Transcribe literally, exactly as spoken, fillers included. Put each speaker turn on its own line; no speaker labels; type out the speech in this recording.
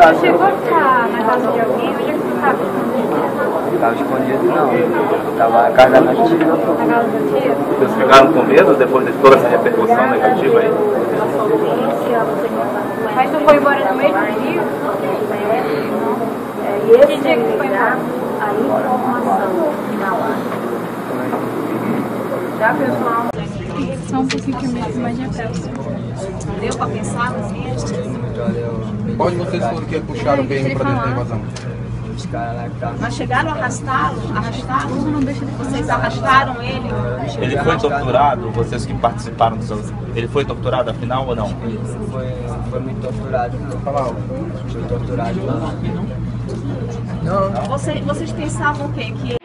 casa.
Você chegou a ficar na casa de alguém? Onde é que você estava escondido?
Estava escondido não. Estava na casa da minha tia.
Na casa da tia?
Vocês ficaram com medo depois de toda essa repercussão negativa aí?
Mas tu foi embora no mesmo dia? Que dia que tu foi embora?
A informação na hora. Já, pessoal?
Só um pouquinho que a minha imagem é péssima.
Deu pra pensar nas minhas?
Onde vocês foram que puxaram o B M pra dentro da invasão?
Os caras lá que estavam.
Mas chegaram a arrastá-lo? Arrastá-lo? Vocês arrastaram ele?
Ele foi torturado? Vocês que participaram do seu... Ele foi torturado afinal ou não?
Ele não foi, não foi muito torturado não.
Fala,
Foi torturado não.
Vocês, vocês pensavam o quê? Que